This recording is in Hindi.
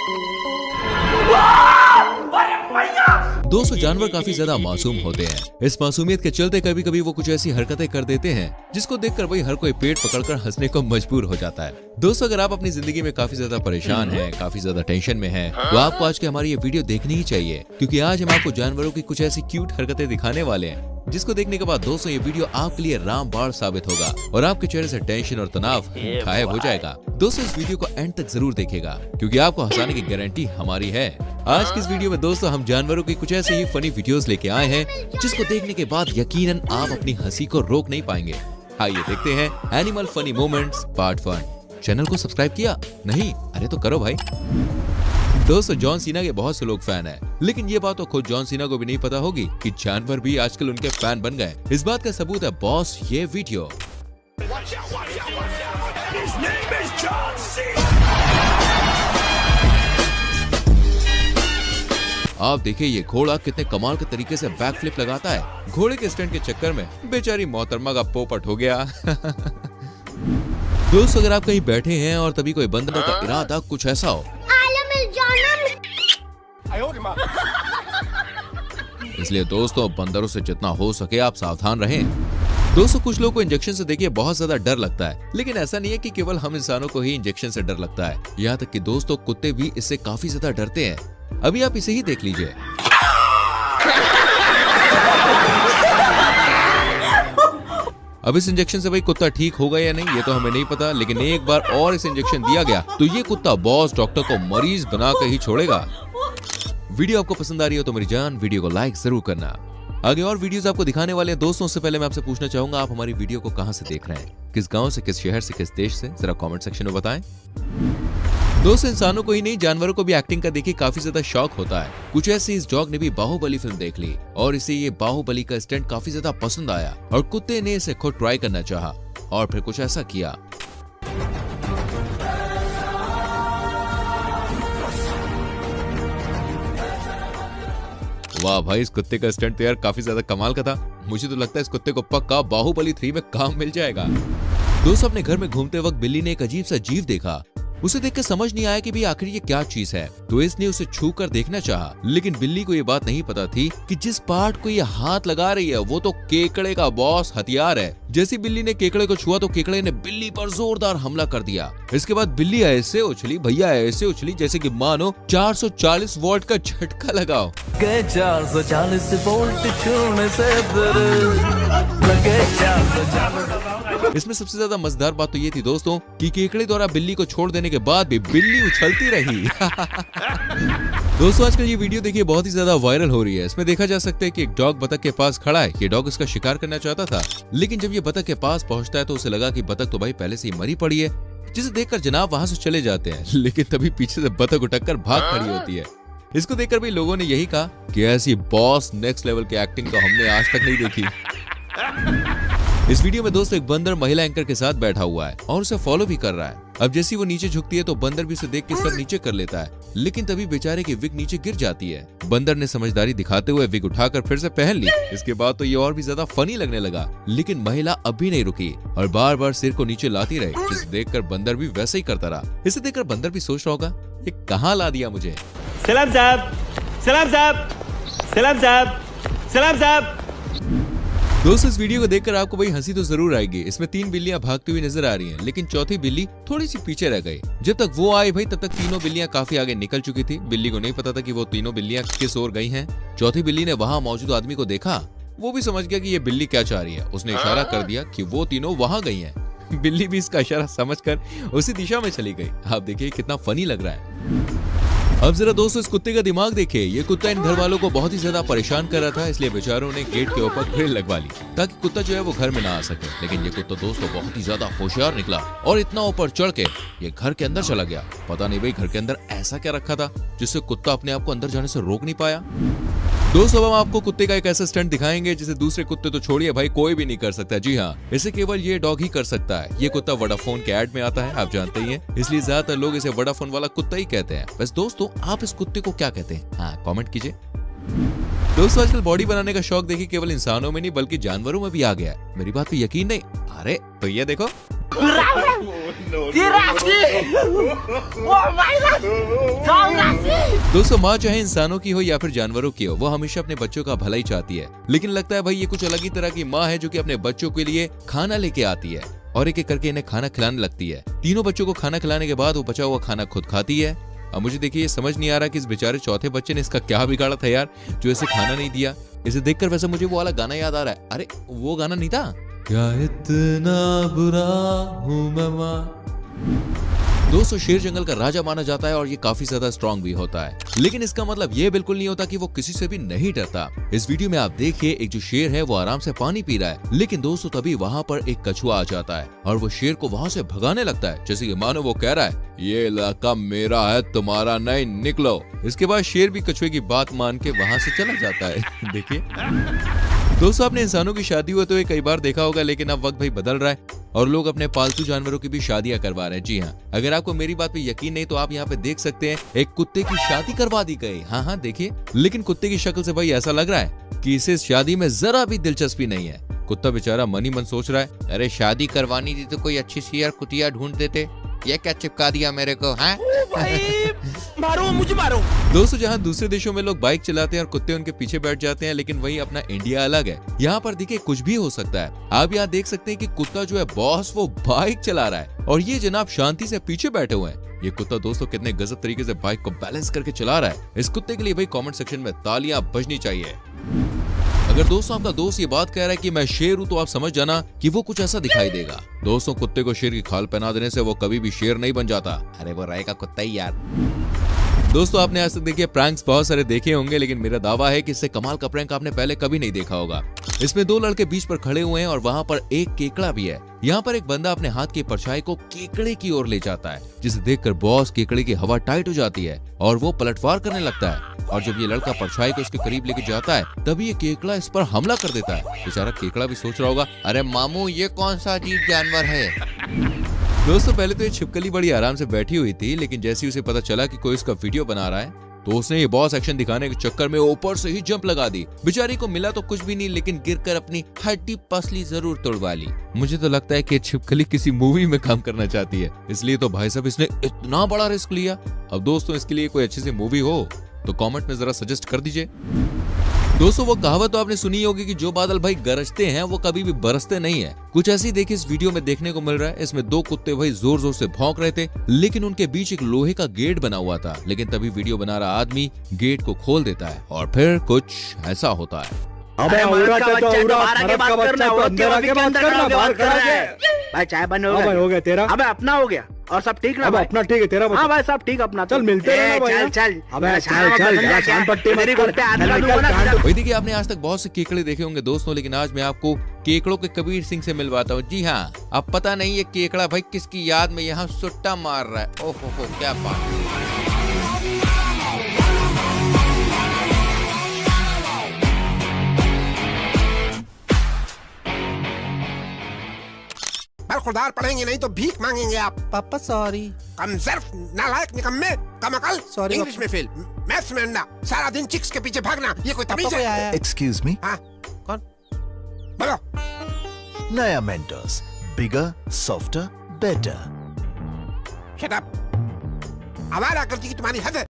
दोस्तों जानवर काफी ज्यादा मासूम होते हैं। इस मासूमियत के चलते कभी कभी वो कुछ ऐसी हरकतें कर देते हैं जिसको देखकर भाई हर कोई पेट पकड़कर हंसने को मजबूर हो जाता है। दोस्तों अगर आप अपनी जिंदगी में काफी ज्यादा परेशान हैं, काफी ज्यादा टेंशन में हैं, तो आपको आज की हमारी ये वीडियो देखनी ही चाहिए, क्योंकि आज हम आपको जानवरों की कुछ ऐसी क्यूट हरकतें दिखाने वाले हैं जिसको देखने के बाद दोस्तों ये वीडियो आपके लिए रामबाण साबित होगा और आपके चेहरे से टेंशन और तनाव गायब हो जाएगा। दोस्तों इस वीडियो को एंड तक जरूर देखिएगा, क्योंकि आपको हंसाने की गारंटी हमारी है। आज की इस वीडियो में दोस्तों हम जानवरों की कुछ ऐसे ही फनी वीडियोस लेके आए हैं जिसको देखने के बाद यकीनन आप अपनी हंसी को रोक नहीं पाएंगे। आइए देखते हैं animal funny moments part 1। Channel को सब्सक्राइब किया नहीं? अरे तो करो भाई। दोस्तों जॉन सीना के बहुत से लोग फैन हैं, लेकिन ये बात तो खुद जॉन सीना को भी नहीं पता होगी कि जानवर भी आजकल उनके फैन बन गए। इस बात का सबूत है बॉस ये वीडियो। आप देखिए ये घोड़ा कितने कमाल के तरीके से बैक फ्लिप लगाता है। घोड़े के स्टंट के चक्कर में बेचारी मोहतरमा का पोपट हो गया। दोस्तों अगर आप कहीं बैठे हैं और तभी कोई बंदर का इरादा कुछ ऐसा हो, इसलिए दोस्तों बंदरों से जितना हो सके आप सावधान रहें। दोस्तों कुछ लोगों को इंजेक्शन से देखिए बहुत ज्यादा डर लगता है, लेकिन ऐसा नहीं है कि केवल हम इंसानों को ही इंजेक्शन से डर लगता है। यहाँ तक कि दोस्तों कुत्ते भी इससे काफी ज्यादा डरते हैं। अभी आप इसे ही देख लीजिए। अब इस इंजेक्शन से भाई कुत्ता ठीक होगा या नहीं ये तो हमें नहीं पता, लेकिन एक बार और इस इंजेक्शन दिया गया तो ये कुत्ता बॉस डॉक्टर को मरीज बनाकर ही छोड़ेगा। वीडियो आपको पसंद आ रही हो तो मेरी जान वीडियो को लाइक जरूर करना। आगे और वीडियोस आपको दिखाने वाले हैं। दोस्तों उससे पहले मैं आपसे पूछना चाहूंगा आप हमारी वीडियो को कहां से देख रहे हैं, किस गांव से, किस शहर से, किस देश से, जरा कमेंट सेक्शन में बताएं। दोस्तों इंसानों को ही नहीं जानवरों को भी एक्टिंग का देखिए काफी ज्यादा शौक होता है। कुछ ऐसे इस डॉग ने भी बाहुबली फिल्म देख ली और इसे ये बाहुबली का स्टंट काफी ज्यादा पसंद आया और कुत्ते ने इसे खुद ट्राई करना चाहा और फिर कुछ ऐसा किया। वाह भाई इस कुत्ते का स्टंट तो यार काफी ज्यादा कमाल का था। मुझे तो लगता है इस कुत्ते को पक्का बाहुबली 3 में काम मिल जाएगा। दोस्तों अपने घर में घूमते वक्त बिल्ली ने एक अजीब सा जीव देखा। उसे देखकर समझ नहीं आया कि भी आखिर ये क्या चीज है, तो इसने उसे छू कर देखना चाहा, लेकिन बिल्ली को ये बात नहीं पता थी कि जिस पार्ट को ये हाथ लगा रही है वो तो केकड़े का बॉस हथियार है। जैसी बिल्ली ने केकड़े को छुआ तो केकड़े ने बिल्ली पर जोरदार हमला कर दिया। इसके बाद बिल्ली ऐसे उछली भैया ऐसे उछली जैसे कि मानो 440 वोल्ट का झटका लगाओ। 440 वोल्ट छूने से लगे 440। इसमें सबसे ज्यादा मजेदार बात तो ये थी दोस्तों कि केकड़े द्वारा बिल्ली को छोड़ देने के बाद भी बिल्ली उछलती रही। दोस्तों आजकल ये वीडियो देखिए बहुत ही ज्यादा वायरल हो रही है। इसमें देखा जा सकता है कि एक डॉग बतख के पास खड़ा है। ये डॉग इसका शिकार करना चाहता था, लेकिन जब ये बतख के पास पहुंचता है तो उसे लगा कि बतख तो भाई पहले से ही मरी पड़ी है, जिसे देखकर जनाब वहां से चले जाते हैं। लेकिन तभी पीछे से बतख उठकर भाग खड़ी होती है। इसको देखकर भी लोगों ने यही कहा कि ऐसी बॉस नेक्स्ट लेवल की एक्टिंग तो हमने आज तक नहीं देखी। इस वीडियो में दोस्तों एक बंदर महिला एंकर के साथ बैठा हुआ है और उसे फॉलो भी कर रहा है। अब जैसी वो नीचे झुकती है तो बंदर भी उसे देख के सर नीचे कर लेता है, लेकिन तभी बेचारे की विग नीचे गिर जाती है। बंदर ने समझदारी दिखाते हुए विग उठाकर फिर से पहन ली। इसके बाद तो ये और भी ज्यादा फनी लगने लगा, लेकिन महिला अब भी नहीं रुकी और बार बार सिर को नीचे लाती रही, जिसे देखकर बंदर भी वैसे ही करता रहा। इसे देखकर बंदर भी सोच रहा होगा ये कहाँ ला दिया मुझे। सलाम साहब, सलाम साहब, सलाम साहब, सलाम साहब। दोस्तों इस वीडियो को देखकर आपको भाई हंसी तो जरूर आएगी। इसमें 3 बिल्लियां भागती हुई नजर आ रही हैं, लेकिन चौथी बिल्ली थोड़ी सी पीछे रह गई। जब तक वो आई भाई तब तक तीनों बिल्लियां काफी आगे निकल चुकी थी। बिल्ली को नहीं पता था कि वो तीनों बिल्लियां किस ओर गई हैं। चौथी बिल्ली ने वहां मौजूद आदमी को देखा, वो भी समझ गया कि ये बिल्ली क्या चाह रही है। उसने इशारा कर दिया कि वो तीनों वहां गई हैं। बिल्ली भी इसका इशारा समझकर उसी दिशा में चली गई। आप देखिए कितना फनी लग रहा है। अब जरा दोस्तों इस कुत्ते का दिमाग देखिए। ये कुत्ता इन घर वालों को बहुत ही ज्यादा परेशान कर रहा था, इसलिए बेचारों ने गेट के ऊपर ग्रिल लगवा ली ताकि कुत्ता जो है वो घर में ना आ सके। लेकिन ये कुत्ता दोस्तों बहुत ही ज्यादा होशियार निकला और इतना ऊपर चढ़ के ये घर के अंदर चला गया। पता नहीं भाई घर के अंदर ऐसा क्या रखा था जिससे कुत्ता अपने आप को अंदर जाने से रोक नहीं पाया। दोस्तों अब हम आपको कुत्ते का एक ऐसा स्टंट दिखाएंगे जिसे दूसरे कुत्ते तो छोड़िए भाई कोई भी नहीं कर सकता। जी हाँ, इसे केवल ये डॉग ही कर सकता है। ये कुत्ता वोडाफोन के ऐड में आता है, आप जानते ही हैं, इसलिए ज्यादातर लोग इसे वोडाफोन वाला कुत्ता ही कहते हैं। बस दोस्तों आप इस कुत्ते को क्या कहते हैं, हाँ कमेंट कीजिए। दोस्तों आजकल बॉडी बनाने का शौक देखिए केवल इंसानों में नहीं बल्कि जानवरों में भी आ गया है। मेरी बात पे यकीन नहीं? अरे तो ये देखो। दोस्तों माँ चाहे इंसानों की हो या फिर जानवरों की हो, वो हमेशा अपने बच्चों का भला ही चाहती है। लेकिन लगता है भाई ये कुछ अलग ही तरह की माँ है जो कि अपने बच्चों के लिए खाना लेके आती है और एक एक करके इन्हें खाना खिलाने लगती है। तीनों बच्चों को खाना खिलाने के बाद वो बचा हुआ खाना खुद खाती है। अब मुझे देखिए ये समझ नहीं आ रहा कि इस बेचारे चौथे बच्चे ने इसका क्या बिगाड़ा था यार, जो इसे खाना नहीं दिया। इसे देखकर वैसे मुझे वो वाला गाना याद आ रहा है। अरे वो गाना नहीं था क्या, इतना बुरा हूं मैं माँ। दोस्तों शेर जंगल का राजा माना जाता है और ये काफी ज्यादा स्ट्रॉन्ग भी होता है, लेकिन इसका मतलब ये बिल्कुल नहीं होता कि वो किसी से भी नहीं डरता। इस वीडियो में आप देखिए एक जो शेर है वो आराम से पानी पी रहा है, लेकिन दोस्तों तभी वहाँ पर एक कछुआ आ जाता है और वो शेर को वहाँ से भगाने लगता है, जैसे कि मानो वो कह रहा है ये इलाका मेरा है, तुम्हारा नहीं, निकलो। इसके बाद शेर भी कछुए की बात मान के वहाँ से चला जाता है। देखिए दोस्तों आपने इंसानों की शादी हुई तो ये कई बार देखा होगा, लेकिन अब वक्त भाई बदल रहा है और लोग अपने पालतू जानवरों की भी शादियां करवा रहे हैं। जी हाँ, अगर आपको मेरी बात पे यकीन नहीं तो आप यहाँ पे देख सकते हैं एक कुत्ते की शादी करवा दी गई। हाँ देखिए, लेकिन कुत्ते की शक्ल से भाई ऐसा लग रहा है कि इसे शादी में जरा भी दिलचस्पी नहीं है। कुत्ता बेचारा मन ही मन सोच रहा है, अरे शादी करवानी थी तो कोई अच्छी सी यार कुतिया ढूंढ देते, ये क्या चिपका दिया मेरे को, हैं? मारो मुझे मारो। दोस्तों जहाँ दूसरे देशों में लोग बाइक चलाते हैं और कुत्ते उनके पीछे बैठ जाते हैं, लेकिन वही अपना इंडिया अलग है। यहाँ पर देखिए कुछ भी हो सकता है। आप यहाँ देख सकते हैं कि कुत्ता जो है बॉस वो बाइक चला रहा है और ये जनाब शांति से पीछे बैठे हुए हैं। ये कुत्ता दोस्तों कितने गजब तरीके से बाइक को बैलेंस करके चला रहा है। इस कुत्ते के लिए भाई कमेंट सेक्शन में तालियां बजनी चाहिए। अगर दोस्तों आपका दोस्त ये बात कह रहा है कि मैं शेर हूँ तो आप समझ जाना कि वो कुछ ऐसा दिखाई देगा। दोस्तों कुत्ते को शेर की खाल पहना देने से वो कभी भी शेर नहीं बन जाता। अरे वो रहेगा कुत्ता ही यार। दोस्तों आपने आज तक देखिए प्रैंक्स बहुत सारे देखे होंगे, लेकिन मेरा दावा है कि इससे कमाल का प्रैंक आपने पहले कभी नहीं देखा होगा। इसमें दो लड़के बीच पर खड़े हुए हैं और वहाँ पर एक केकड़ा भी है। यहाँ पर एक बंदा अपने हाथ की परछाई को केकड़े की ओर ले जाता है, जिसे देखकर बॉस केकड़े की हवा टाइट हो जाती है और वो पलटवार करने लगता है। और जब ये लड़का परछाई को उसके करीब लेके जाता है तभी ये केकड़ा इस पर हमला कर देता है। बेचारा केकड़ा भी सोच रहा होगा, अरे मामू ये कौन सा अजीब जानवर है। दोस्तों पहले तो ये छिपकली बड़ी आराम से बैठी हुई थी, लेकिन जैसे ही उसे पता चला कि कोई इसका वीडियो बना रहा है तो उसने ये बॉस एक्शन दिखाने के चक्कर में ऊपर से ही जंप लगा दी। बेचारी को मिला तो कुछ भी नहीं, लेकिन गिरकर अपनी हड्डी पसली जरूर तोड़वा ली। मुझे तो लगता है कि छिपकली किसी मूवी में काम करना चाहती है, इसलिए तो भाई साहब इसने इतना बड़ा रिस्क लिया। अब दोस्तों इसके लिए कोई अच्छी सी मूवी हो तो कमेंट में जरा सजेस्ट कर दीजिए। दोस्तों वो कहावत तो आपने सुनी होगी कि जो बादल भाई गरजते हैं वो कभी भी बरसते नहीं है। कुछ ऐसी देखिए इस वीडियो में देखने को मिल रहा है। इसमें दो कुत्ते भाई जोर जोर से भौंक रहे थे, लेकिन उनके बीच एक लोहे का गेट बना हुआ था। लेकिन तभी वीडियो बना रहा आदमी गेट को खोल देता है और फिर कुछ ऐसा होता है। अबे औरा के बात करना, अंदर आके बात करना, बाहर खड़ा है। भाई चाय बन हो गया? हो गया तेरा? अबे अपना हो गया और सब ठीक ना? अपना ठीक है, तेरा? हाँ भाई सब ठीक अपना। चल मिलते हैं भाई। चल अबे चल शाम पट्टी मेरी घर पे आधा दूंगा ना। भाई देखिए आपने आज तक बहुत से केकड़े देखे होंगे दोस्तों, लेकिन आज मैं आपको केकड़ों के कबीर सिंह से मिलवाता हूँ। जी हाँ, अब पता नहीं ये केकड़ा भाई किसकी याद में यहाँ सुट्टा मार रहा है। ओहो क्या बात। खुदार पढ़ेंगे नहीं तो भीख मांगेंगे आप। पापा सॉरी। कमजर्फ, नालायक, निकम्मे, कमअकल। सॉरी। इंग्लिश में फेल, मैथ्स में अंडा, सारा दिन चिक्स के पीछे भागना, ये कोई तमीज है? Excuse me. हाँ कौन? बोलो। नया Mentos, bigger, softer, better. Shut up. आवारा करती की तुम्हारी हद है।